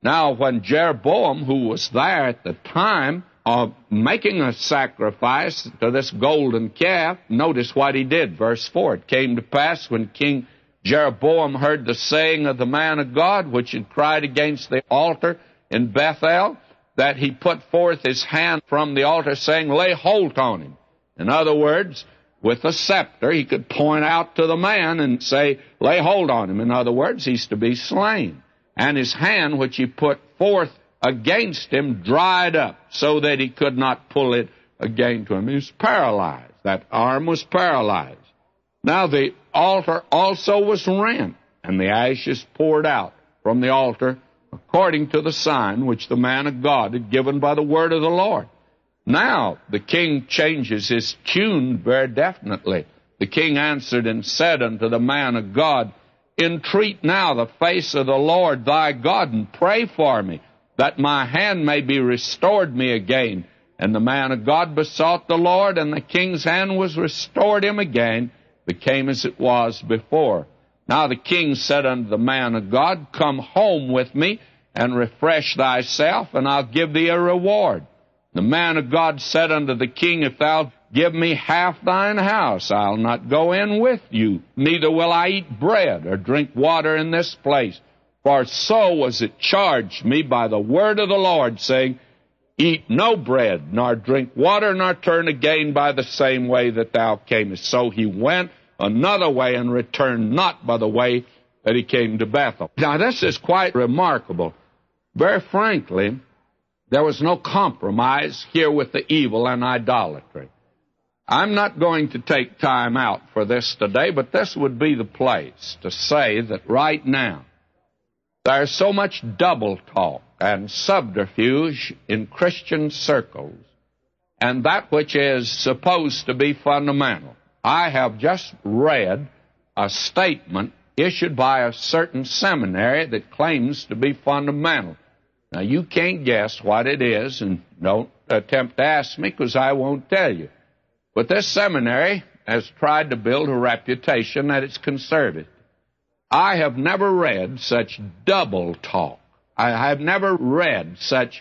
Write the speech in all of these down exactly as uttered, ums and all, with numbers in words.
Now, when Jeroboam, who was there at the time of making a sacrifice to this golden calf, notice what he did. Verse four, it came to pass when King Jeroboam heard the saying of the man of God, which had cried against the altar in Bethel, that he put forth his hand from the altar, saying, lay hold on him. In other words, with a scepter, he could point out to the man and say, lay hold on him. In other words, he's to be slain. And his hand, which he put forth against him, dried up, so that he could not pull it again to him. He was paralyzed. That arm was paralyzed. Now the altar also was rent, and the ashes poured out from the altar, according to the sign which the man of God had given by the word of the Lord. Now the king changes his tune very definitely. The king answered and said unto the man of God, entreat now the face of the Lord thy God, and pray for me, that my hand may be restored me again. And the man of God besought the Lord, and the king's hand was restored him again, became as it was before. Now the king said unto the man of God, come home with me, and refresh thyself, and I'll give thee a reward. The man of God said unto the king, if thou give me half thine house, I'll not go in with you, neither will I eat bread or drink water in this place. For so was it charged me by the word of the Lord, saying, eat no bread, nor drink water, nor turn again by the same way that thou camest. So he went another way and returned not by the way that he came to Bethel. Now this is quite remarkable. Very frankly, there was no compromise here with the evil and idolatry. I'm not going to take time out for this today, but this would be the place to say that right now there's so much double talk and subterfuge in Christian circles, and that which is supposed to be fundamental. I have just read a statement issued by a certain seminary that claims to be fundamental. Now, you can't guess what it is, and don't attempt to ask me, because I won't tell you. But this seminary has tried to build a reputation that it's conservative. I have never read such double talk. I have never read such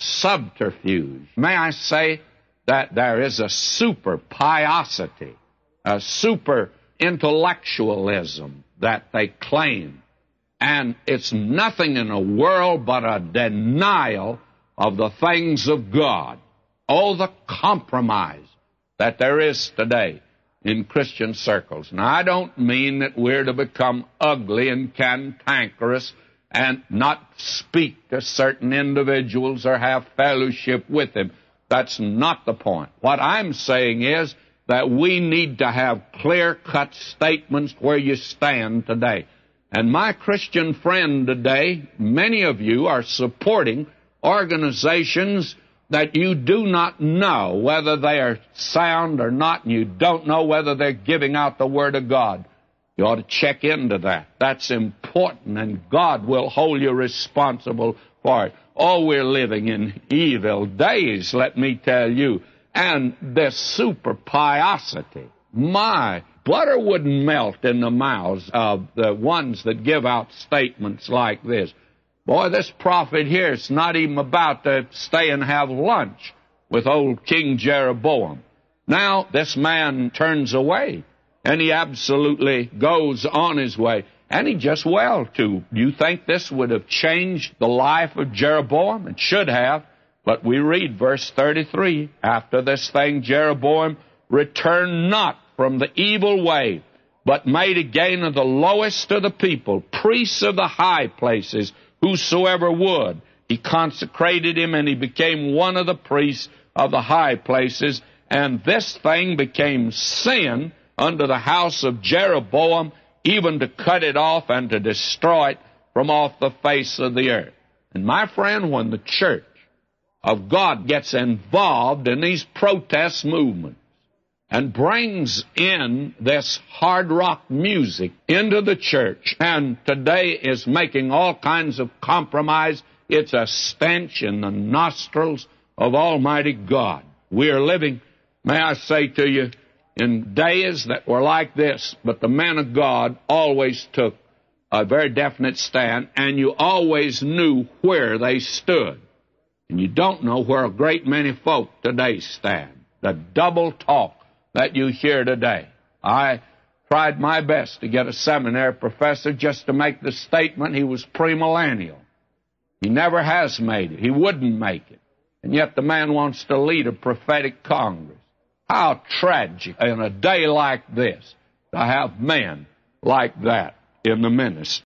subterfuge. May I say that there is a super piosity, a super intellectualism that they claim. And it's nothing in the world but a denial of the things of God. Oh, the compromise that there is today in Christian circles. Now, I don't mean that we're to become ugly and cantankerous and not speak to certain individuals or have fellowship with them. That's not the point. What I'm saying is that we need to have clear-cut statements where you stand today. And my Christian friend today, many of you are supporting organizations that you do not know whether they are sound or not, and you don't know whether they're giving out the Word of God. You ought to check into that. That's important, and God will hold you responsible for it. Oh, we're living in evil days, let me tell you. And this super piosity, my, butter wouldn't melt in the mouths of the ones that give out statements like this. Boy, this prophet here is not even about to stay and have lunch with old King Jeroboam. Now, this man turns away, and he absolutely goes on his way. And he just well, too. Do you think this would have changed the life of Jeroboam? It should have. But we read verse thirty-three, after this thing Jeroboam returned not from the evil way, but made again of the lowest of the people, priests of the high places, whosoever would. He consecrated him, and he became one of the priests of the high places. And this thing became sin unto the house of Jeroboam, even to cut it off and to destroy it from off the face of the earth. And my friend, when the church of God gets involved in these protest movements and brings in this hard rock music into the church, and today is making all kinds of compromise, it's a stench in the nostrils of Almighty God. We are living, may I say to you, in days that were like this, but the man of God always took a very definite stand, and you always knew where they stood. And you don't know where a great many folk today stand. The double talk that you hear today. I tried my best to get a seminary professor just to make the statement he was premillennial. He never has made it. He wouldn't make it. And yet the man wants to lead a prophetic Congress. How tragic in a day like this to have men like that in the ministry.